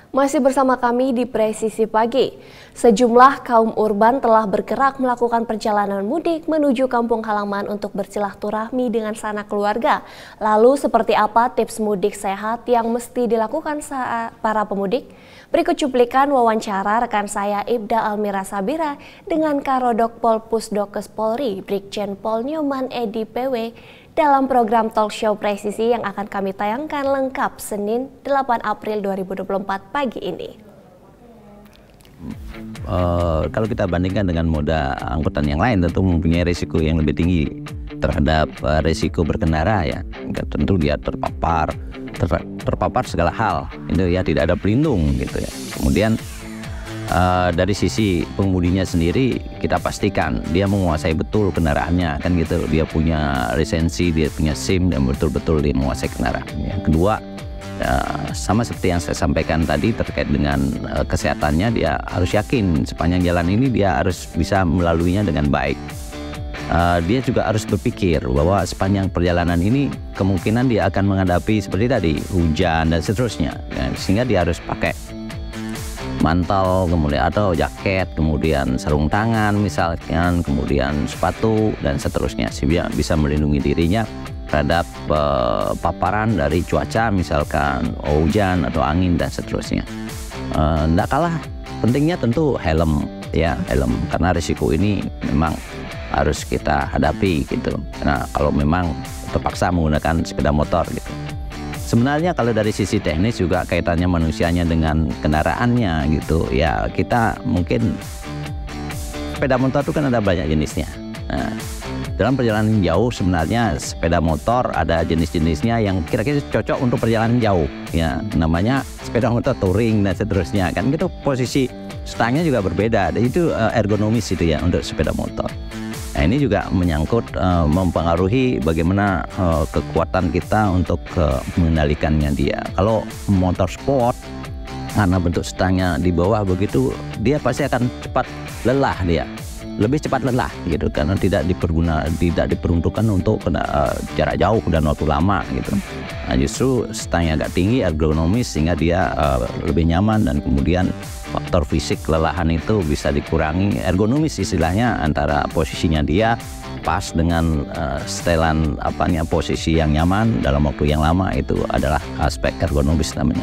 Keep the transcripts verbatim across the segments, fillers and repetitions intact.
Masih bersama kami di Presisi Pagi. Sejumlah kaum urban telah bergerak melakukan perjalanan mudik menuju kampung halaman untuk bersilaturahmi dengan sanak keluarga. Lalu seperti apa tips mudik sehat yang mesti dilakukan saat para pemudik? Berikut cuplikan wawancara rekan saya Ibda Almira Sabira dengan Karodok Pol Pusdokes Polri Brigjen Pol Nyoman Edi P W dalam program talk show Presisi yang akan kami tayangkan lengkap Senin delapan April dua ribu dua puluh empat pagi ini. Uh, kalau kita bandingkan dengan moda angkutan yang lain, tentu mempunyai risiko yang lebih tinggi terhadap uh, risiko berkendara ya. Tentu dia terpapar, ter, terpapar segala hal, itu ya, tidak ada pelindung gitu ya. Kemudian uh, dari sisi pengemudinya sendiri kita pastikan dia menguasai betul kendaraannya kan gitu. Dia punya lisensi, dia punya SIM dan betul-betul dia menguasai kendaraannya. Kedua, Uh, sama seperti yang saya sampaikan tadi terkait dengan uh, kesehatannya, dia harus yakin sepanjang jalan ini dia harus bisa melaluinya dengan baik. Uh, dia juga harus berpikir bahwa sepanjang perjalanan ini kemungkinan dia akan menghadapi seperti tadi hujan dan seterusnya, ya, sehingga dia harus pakai mantel, kemudian atau jaket, kemudian sarung tangan misalkan, kemudian sepatu dan seterusnya, sehingga bisa melindungi dirinya terhadap uh, paparan dari cuaca misalkan hujan atau angin dan seterusnya. Uh, nggak kalah pentingnya tentu helm ya, helm karena risiko ini memang harus kita hadapi gitu. Nah, kalau memang terpaksa menggunakan sepeda motor gitu. Sebenarnya kalau dari sisi teknis juga kaitannya manusianya dengan kendaraannya gitu ya, kita mungkin sepeda motor itu kan ada banyak jenisnya. Nah, dalam perjalanan jauh sebenarnya sepeda motor ada jenis-jenisnya yang kira-kira cocok untuk perjalanan jauh ya, namanya sepeda motor touring dan seterusnya kan gitu. Posisi stangnya juga berbeda, dan itu uh, ergonomis itu ya untuk sepeda motor. Nah, ini juga menyangkut uh, mempengaruhi bagaimana uh, kekuatan kita untuk uh, mengendalikannya dia. Kalau motor sport karena bentuk stangnya di bawah begitu, dia pasti akan cepat lelah, dia lebih cepat lelah gitu karena tidak diperguna tidak diperuntukkan untuk uh, jarak jauh dan waktu lama gitu. Nah, justru stangnya agak tinggi, ergonomis, sehingga dia uh, lebih nyaman, dan kemudian faktor fisik kelelahan itu bisa dikurangi. Ergonomis istilahnya antara posisinya dia pas dengan uh, setelan apanya posisi yang nyaman dalam waktu yang lama, itu adalah aspek ergonomis namanya.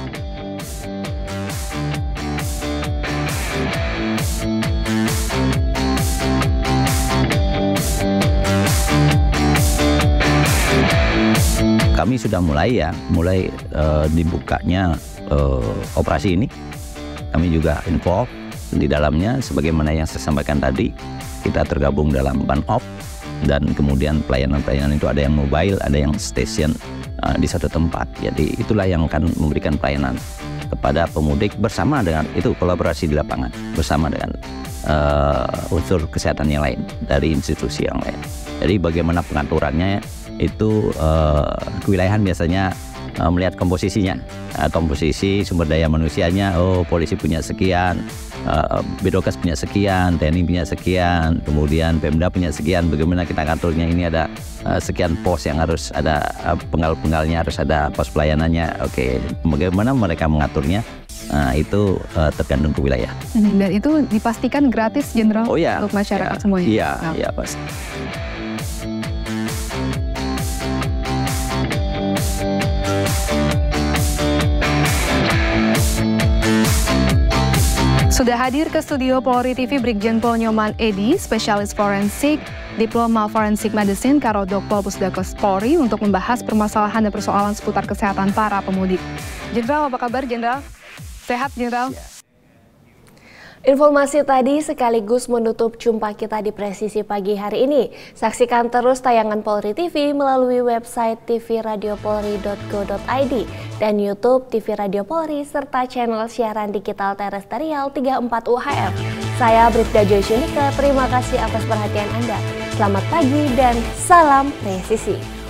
Kami sudah mulai ya, mulai uh, dibukanya uh, operasi ini. Kami juga involve di dalamnya, sebagaimana yang saya sampaikan tadi. Kita tergabung dalam Banop, dan kemudian pelayanan-pelayanan itu ada yang mobile, ada yang station uh, di satu tempat. Jadi itulah yang akan memberikan pelayanan kepada pemudik bersama dengan itu kolaborasi di lapangan bersama dengan uh, unsur kesehatan yang lain dari institusi yang lain. Jadi bagaimana pengaturannya itu uh, kewilayahan biasanya uh, melihat komposisinya, uh, komposisi sumber daya manusianya. Oh, polisi punya sekian, uh, Bidokes punya sekian, T N I punya sekian, kemudian Pemda punya sekian. Bagaimana kita ngaturnya? Ini ada uh, sekian pos yang harus ada, uh, penggal-penggalnya harus ada pos pelayanannya. Oke, bagaimana mereka mengaturnya? Nah, itu uh, tergantung ke wilayah. Dan itu dipastikan gratis, Jenderal, oh, ya, untuk masyarakat ya, semuanya? Iya, nah. iya pasti. Sudah hadir ke studio Polri T V Brigjen Pol Nyoman Edi, spesialis forensik, Diploma Forensic Medicine, Karodok Pol Pusdokes Polri, untuk membahas permasalahan dan persoalan seputar kesehatan para pemudik. Jenderal, apa kabar, Jenderal? Sehat, Jenderal? Informasi tadi sekaligus menutup jumpa kita di Presisi Pagi hari ini. Saksikan terus tayangan Polri T V melalui website t v radio polri dot go dot i d dan YouTube T V Radio Polri serta channel siaran digital terestrial tiga puluh empat U H F. Saya Bribda Joyce Unika, terima kasih atas perhatian Anda. Selamat pagi dan salam presisi.